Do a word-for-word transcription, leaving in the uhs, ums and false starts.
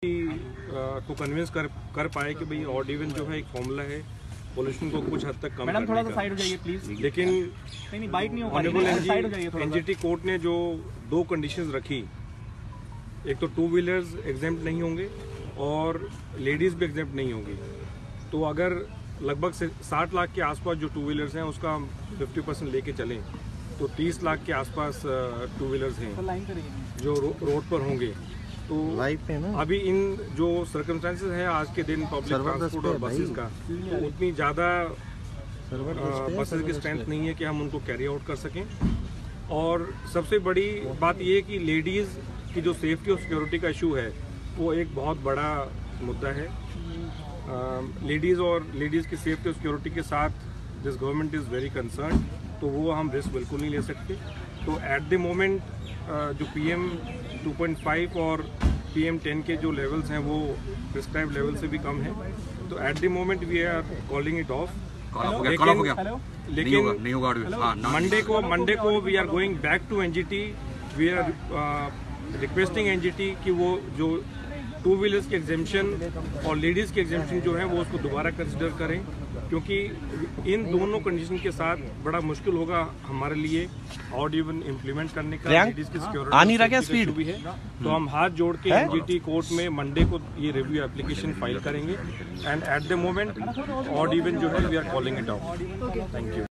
को कन्विंस कर कर पाए कि भाई ऑड इवन जो है एक फॉर्मूला है पोल्यूशन को कुछ हद तक कम मैडम थोड़ा सा साइड हो जाइए प्लीज। लेकिन नहीं नहीं बाइट नहीं होगा, साइड हो जाइए थोड़ा। एनजीटी कोर्ट ने जो दो कंडीशंस रखी, एक तो टू व्हीलर्स एग्जेम्प्ट नहीं होंगे और लेडीज भी एग्जेम्प्ट नहीं होंगी। तो अगर लगभग से साठ लाख के आसपास जो टू व्हीलर्स हैं उसका हम फिफ्टी परसेंट लेके चलें तो तीस लाख के आसपास टू व्हीलर्स हैं जो रो, रोड पर होंगे। तो अभी इन जो सर्कमस्टेंसेस हैं आज के दिन पब्लिक ट्रांसपोर्ट और बसेस का, तो उतनी ज़्यादा बसेस की स्ट्रेंथ नहीं है कि हम उनको कैरी आउट कर सकें। और सबसे बड़ी बात ये कि लेडीज़ की जो सेफ्टी और सिक्योरिटी का इशू है वो एक बहुत बड़ा मुद्दा है। लेडीज़ uh, और लेडीज़ की सेफ्टी और सिक्योरिटी के साथ this government is very concern, तो वो हम रिस्क बिल्कुल नहीं ले सकते। तो एट द मोमेंट जो P M two point five और पी एम टेन के जो लेवल्स हैं वो प्रिस्क्राइब लेवल से भी कम है। तो at the moment we are calling it off. लेकिन लेकिन मंडे को मंडे को we are going back to NGT. We are requesting NGT कि वो जो टू व्हीलर्स के एग्जेम्पशन और लेडीज़ के एग्जेम्पशन जो है वो उसको दोबारा कंसिडर करें, क्योंकि इन दोनों कंडीशन के साथ बड़ा मुश्किल होगा हमारे लिए ऑड इवन इम्प्लीमेंट करने का। लेडीज़ की सिक्योरिटी भी है, तो हम हाथ जोड़ के एनजीटी कोर्ट में मंडे को ये रिव्यू एप्लीकेशन फाइल करेंगे। And at the moment odd even जो है we are calling it out. Thank you.